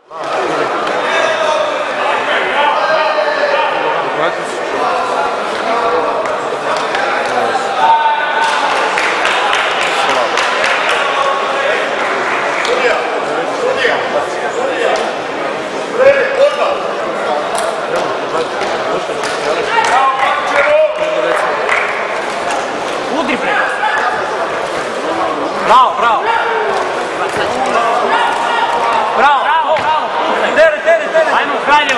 Udri preko. Bravo, bravo. Bravo, bravo. Tere. Ajmo, Kraljevo.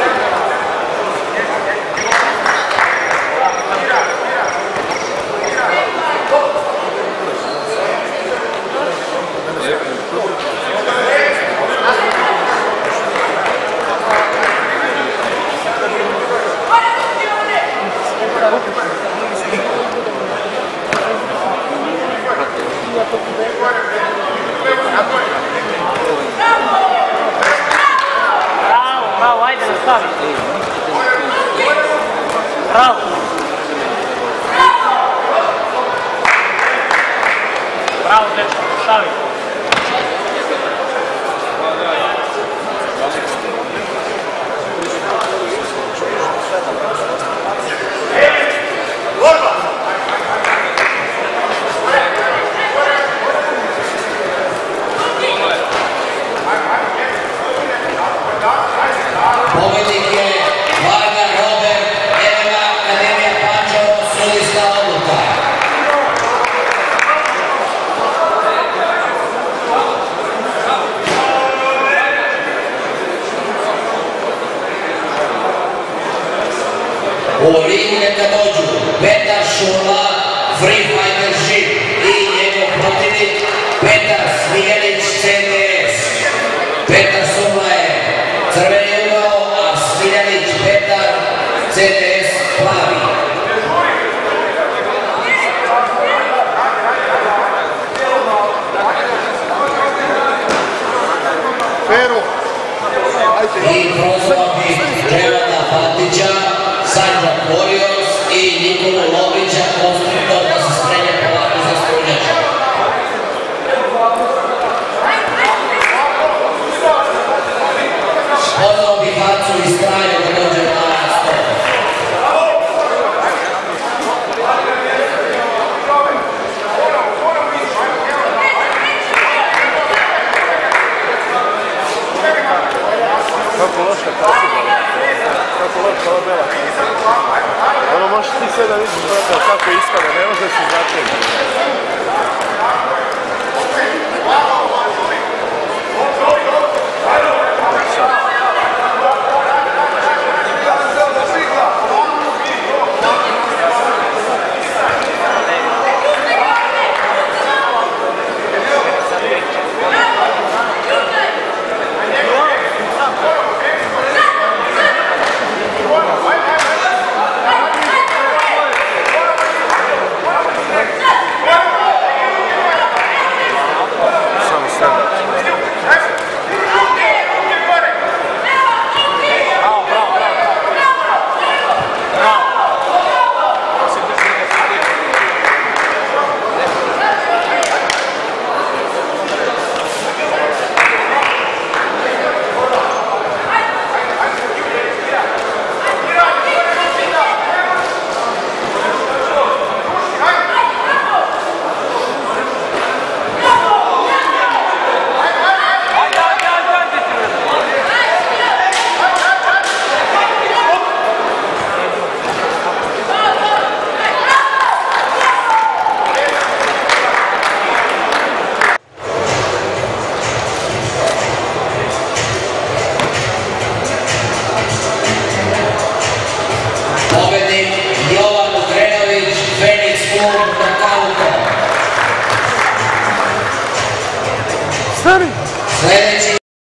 Bravo, ajde, nastavi. Bravo. Bravo, dečko, nastavi. Pobednik je Varga Robert, MMA Akademija Pančevo, sudijska odluka. U ringu neka dođu Petar Šurla, Free Fighter Ship i njegov protivnik Petar Smiljanić, CTS. Petar Šurla je crveni ugao, a Smiljanić Petar, CTS plavi. I prozvati Đevana Fatića, Sanđak Warriors i Nikolu Lovića, konstruktor da se spremlja polako za strunjača. Pozvao bih Hacu iz Kraljeva da dođe na stol. Kako loša kaciga, kako loša ova bela kaciga. Ono možeš ti sve da vidiš, brate, kako ispada, ne može se začeti.